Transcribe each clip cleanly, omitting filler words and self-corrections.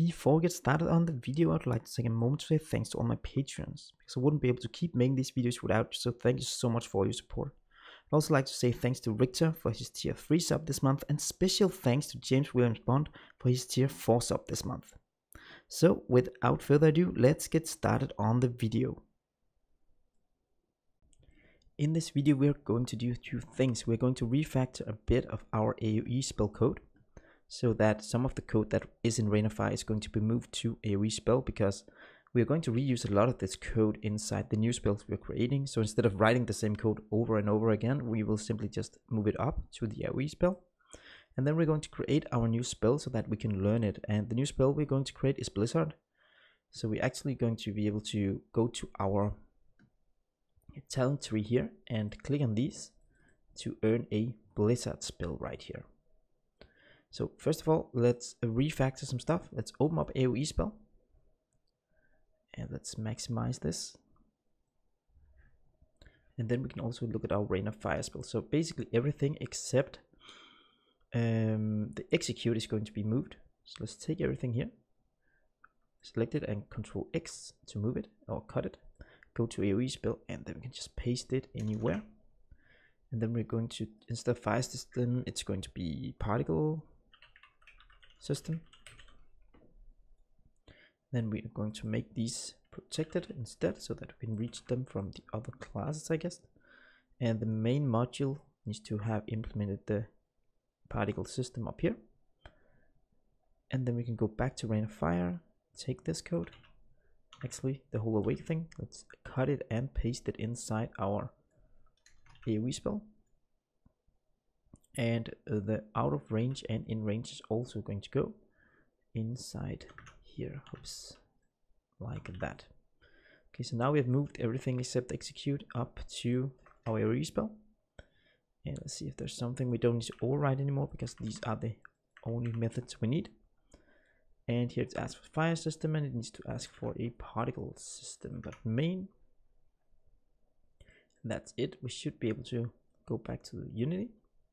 Before we get started on the video, I'd like to take a moment to say thanks to all my patrons, because I wouldn't be able to keep making these videos without you, so thank you so much for all your support. I'd also like to say thanks to Richter for his tier 3 sub this month, and special thanks to James Williams Bond for his tier 4 sub this month. So without further ado, let's get started on the video. In this video we're going to do two things. We're going to refactor a bit of our AoE spell code, so that some of the code that is in Rain of Fire is going to be moved to AoE spell, because we are going to reuse a lot of this code inside the new spells we're creating. So instead of writing the same code over and over again, we will simply just move it up to the AoE spell. And then we're going to create our new spell so that we can learn it. And the new spell we're going to create is Blizzard. So we're actually going to be able to go to our talent tree here and click on these to earn a Blizzard spell right here. So first of all, let's refactor some stuff. Let's open up AoE spell and let's maximize this. And then we can also look at our Rain of Fire spell. So basically everything except the execute is going to be moved. So let's take everything here, select it and Control X to move it or cut it. Go to AoE spell and then we can just paste it anywhere. And then we're going to, instead of fire system, it's going to be particle system. Then we are going to make these protected instead, so that we can reach them from the other classes, I guess. And the main module needs to have implemented the particle system up here. And then we can go back to Rain of Fire, take this code, actually the whole awake thing, let's cut it and paste it inside our AoE spell. And the out of range and in range is also going to go inside here. Oops, like that. Okay, so now we have moved everything except execute up to our AoE spell. And let's see if there's something we don't need to override anymore, because these are the only methods we need. And here it asks for fire system and it needs to ask for a particle system, but main. That's it. We should be able to go back to the Unity.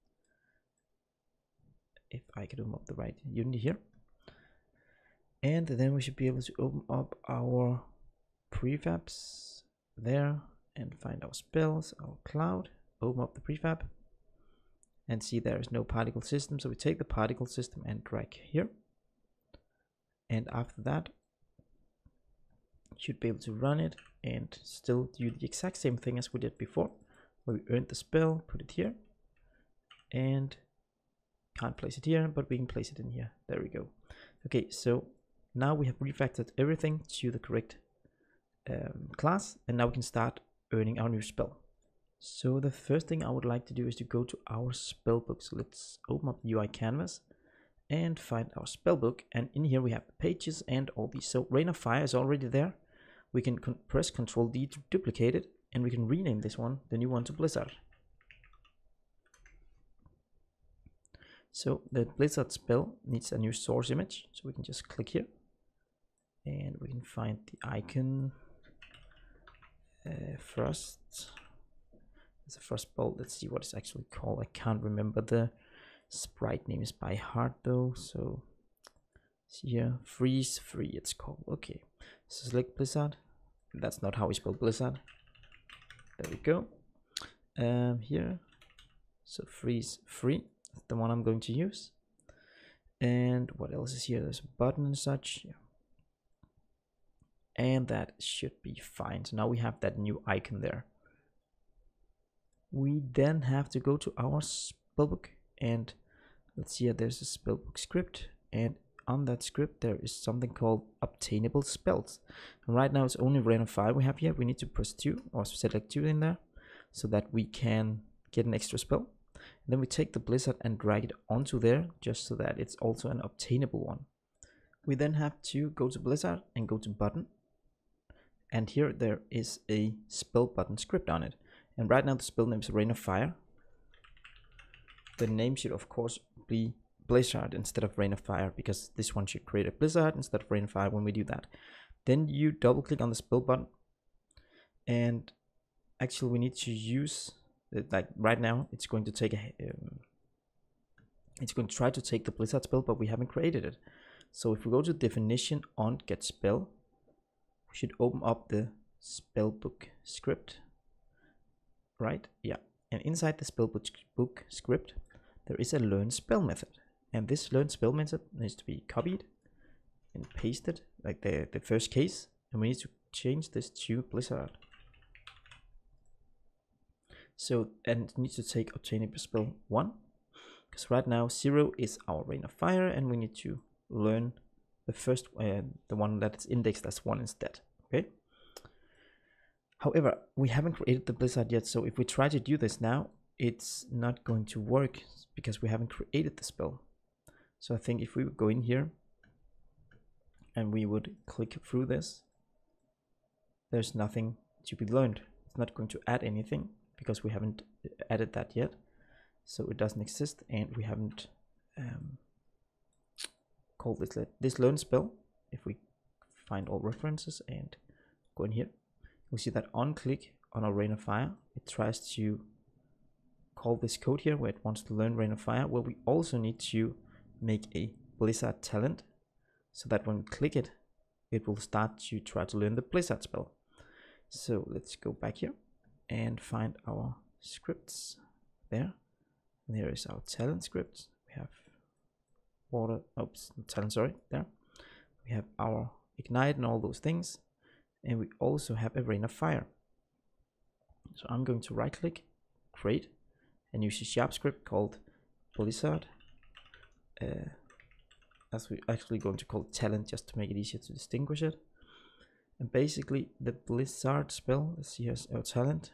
If I could open up the right Unity here. And then we should be able to open up our prefabs there and find our spells, our cloud, open up the prefab and see there is no particle system. So we take the particle system and drag here. And after that, you should be able to run it and still do the exact same thing as we did before, where we earned the spell, put it here, and can't place it here, but we can place it in here. There we go. Okay, so now we have refactored everything to the correct class, and now we can start earning our new spell. So the first thing I would like to do is to go to our spell book. So let's open up the UI canvas and find our spell book, and in here we have the pages and all these. So Rain of Fire is already there. We can press Ctrl D to duplicate it, and we can rename this one, the new one, to Blizzard. So the Blizzard spell needs a new source image, so we can just click here and we can find the icon. Frost, it's a frost bolt. Let's see what it's actually called. I can't remember the sprite names by heart though, so see here, freeze free it's called. Okay, so select Blizzard. That's not how we spell Blizzard. There we go. Here, so freeze free, that's the one I'm going to use. And what else is here? There's a button and such, yeah. And that should be fine. So now we have that new icon there. We then have to go to our spellbook, and let's see here, there's a spellbook script, and on that script there is something called obtainable spells. And right now it's only Rain of Fire we have here. We need to press 2 or select 2 in there so that we can get an extra spell. And then we take the Blizzard and drag it onto there, just so that it's also an obtainable one. We then have to go to Blizzard and go to button, and here there is a spell button script on it. And right now the spell name is Rain of Fire. The name should of course be Blizzard instead of Rain of Fire, because this one should create a Blizzard instead of Rain of Fire when we do that. Then you double click on the spell button, and actually we need to use it, like right now it's going to take a it's going to try to take the Blizzard spell, but we haven't created it. So if we go to definition on get spell, we should open up the spellbook script, right? Yeah, and inside the spellbook script there is a learn spell method, and this learn spell method needs to be copied and pasted like the first case, and we need to change this to Blizzard. So, and it needs to take obtainable spell 1, because right now 0 is our Rain of Fire, and we need to learn the first the one that's indexed as 1 instead. Okay. However, we haven't created the Blizzard yet, so if we try to do this now, it's not going to work because we haven't created the spell. So I think if we would go in here and we would click through this, there's nothing to be learned. It's not going to add anything because we haven't added that yet. So it doesn't exist, and we haven't called this learn spell. If we find all references and go in here, we see that on click on our Rain of Fire, it tries to call this code here where it wants to learn Rain of Fire. Well, we also need to make a Blizzard talent so that when we click it, it will start to try to learn the Blizzard spell. So let's go back here and find our scripts there. And here is our talent script. We have water, oops, talent, sorry, there. We have our ignite and all those things. And we also have a Rain of Fire. So I'm going to right click, create, and use a sharp script called Blizzard. As we're actually going to call it talent just to make it easier to distinguish it. And basically the Blizzard spell, let's see, here's our talent.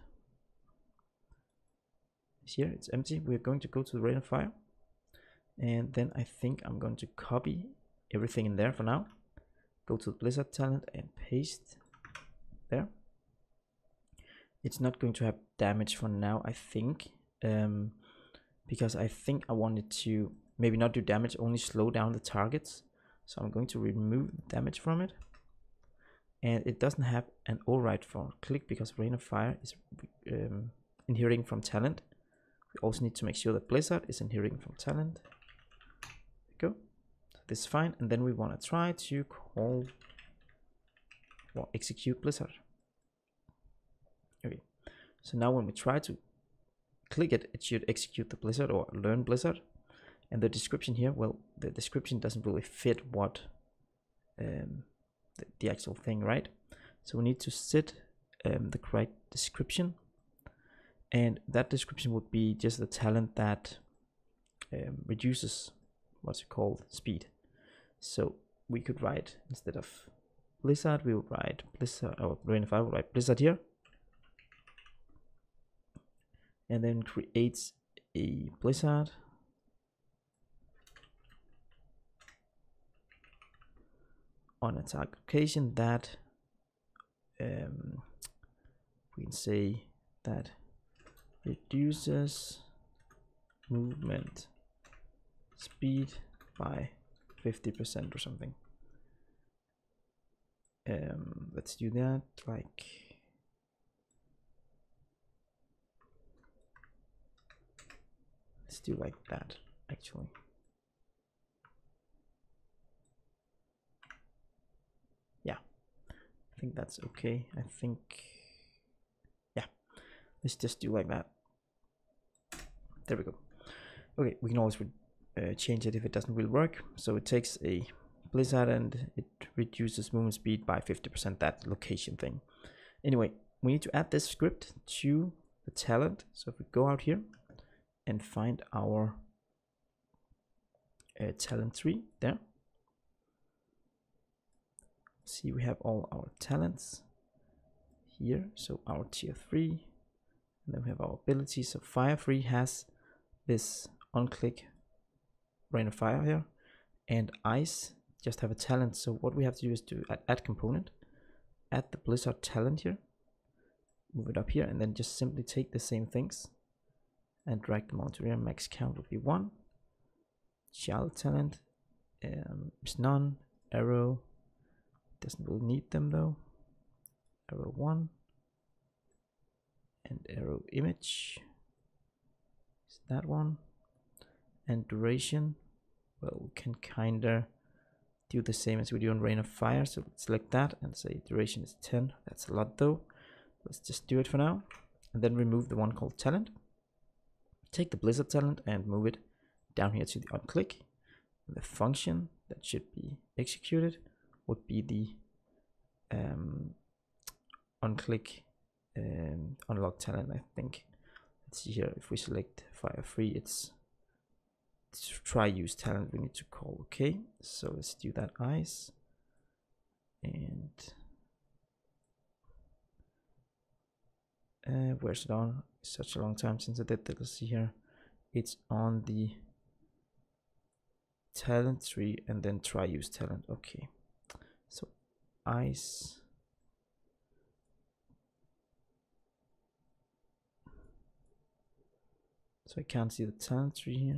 Here it's empty. We're going to go to the Rain of Fire, and then I think I'm going to copy everything in there for now. Go to the Blizzard talent and paste there. It's not going to have damage for now, I think, because I think I wanted to maybe not do damage, only slow down the targets. So I'm going to remove damage from it, and it doesn't have an override for click because Rain of Fire is inheriting from talent. We also need to make sure that Blizzard is inheriting from talent. There we go. So this is fine, and then we want to try to call or execute Blizzard. Okay, so now when we try to click it, it should execute the Blizzard or learn Blizzard. And the description here, well, the description doesn't really fit what the actual thing, right? So we need to set the correct description, and that description would be just the talent that reduces what's it called, speed. So we could write, instead of Blizzard, we would write Blizzard, or Rain of Fire would write Blizzard here, and then creates a Blizzard on a target location that we can say that reduces movement speed by 50% or something. Let's do that, like let's do like that actually. Yeah, I think that's okay. I think, yeah, let's just do like that. There we go. Okay, we can always change it if it doesn't really work. So it takes a Blizzard and it reduces movement speed by 50%, that location thing. Anyway, we need to add this script to the talent. So if we go out here and find our talent tree there, see we have all our talents here. So our tier 3, and then we have our abilities. So Fire 3 has this on click Rain of Fire here, and Ice just have a talent. So what we have to do is to add component, add the Blizzard talent here, move it up here, and then just simply take the same things and drag them onto here. Max count would be 1. Child talent is none. Arrow doesn't really need them though. Arrow 1 and arrow image is that one. And duration, well, we can kinda do the same as we do on Rain of Fire. So let's select that and say duration is 10. That's a lot though. Let's just do it for now. And then remove the one called talent. Take the Blizzard talent and move it down here to the onClick. The function that should be executed would be the onClick unlock talent, I think. Let's see here, if we select Fire Free, it's try use talent we need to call. Okay, so let's do that ice. And where's it on? Such a long time since I did that. Let's see here. It's on the talent tree and then try use talent. Okay, so ice. So I can't see the talent tree here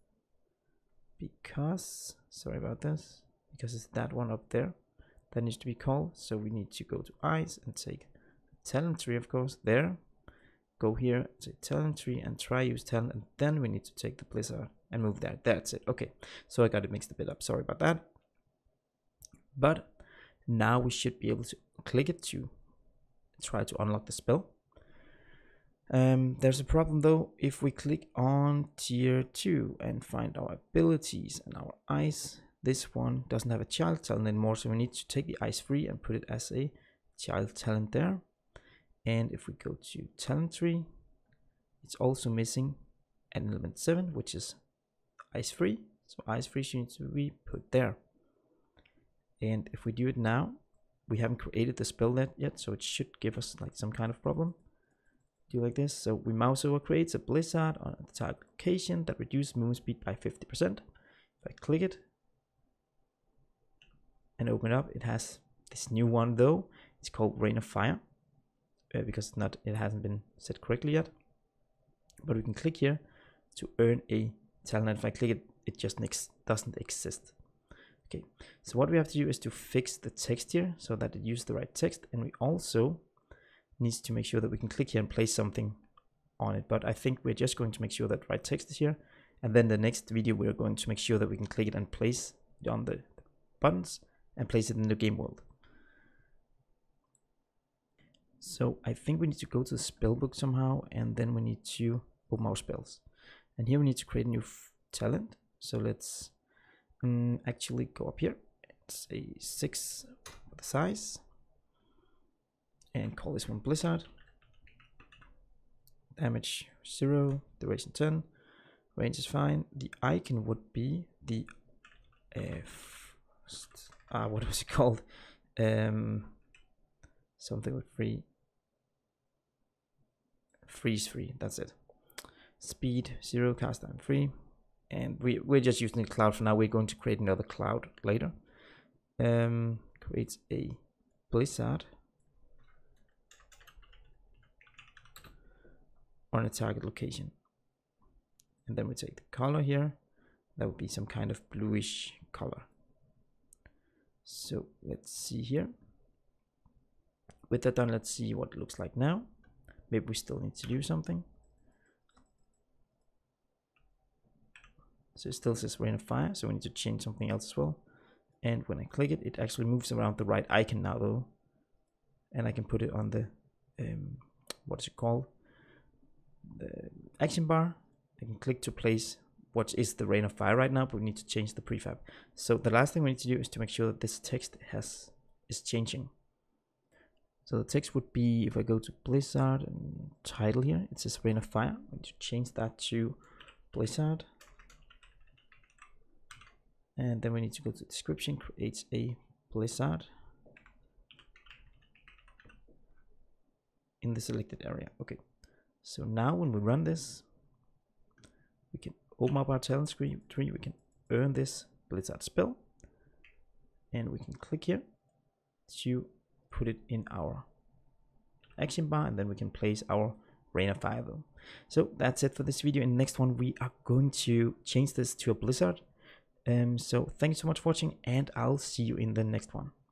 because, sorry about this, because it's that one up there that needs to be called. So we need to go to ice and take talent tree, of course, there. Go here, say talent tree and try use talent, and then we need to take the Blizzard and move that. That's it. Okay, so I got it mixed a bit up. Sorry about that. But now we should be able to click it to try to unlock the spell. There's a problem though. If we click on tier 2 and find our abilities and our ice, this one doesn't have a child talent anymore, so we need to take the ice free and put it as a child talent there. And if we go to talent tree, it's also missing an element 7, which is ice free. So ice free should be put there. And if we do it now, we haven't created the spell yet, so it should give us like some kind of problem. Do like this. So we mouse over, creates a Blizzard on the target location that reduces movement speed by 50%. If I click it and open it up, it has this new one though. It's called Rain of Fire. Because it hasn't been set correctly yet, but we can click here to earn a talent. If I click it, it just doesn't exist. Okay, so what we have to do is to fix the text here so that it uses the right text, and we also need to make sure that we can click here and place something on it. But I think we're just going to make sure that the right text is here, and then the next video we're going to make sure that we can click it and place it on the buttons and place it in the game world. So I think we need to go to the spell book somehow, and then we need to open our spells. And here we need to create a new talent. So let's actually go up here. It's a 6 for the size. And call this one Blizzard. Damage 0, duration 10. Range is fine. The icon would be the... what was it called? Something with freeze free, that's it. Speed 0, cast time 3, and we're just using the cloud for now. We're going to create another cloud later. Creates a Blizzard on a target location, and then we take the color here. That would be some kind of bluish color. So let's see here. With that done, let's see what it looks like now. Maybe we still need to do something. So it still says Rain of Fire, so we need to change something else as well. And when I click it, it actually moves around the right icon now though. And I can put it on the, what is it called? The action bar. I can click to place what is the Rain of Fire right now, but we need to change the prefab. So the last thing we need to do is to make sure that this text is changing. So the text would be, if I go to Blizzard and title here, it says Rain of Fire. I need to change that to Blizzard. And then we need to go to description, create a Blizzard in the selected area. Okay, so now when we run this, we can open up our talent tree, we can earn this Blizzard spell, and we can click here to put it in our action bar, and then we can place our Rain of Fire though. So that's it for this video. In the next one we are going to change this to a Blizzard. So thank you so much for watching, and I'll see you in the next one.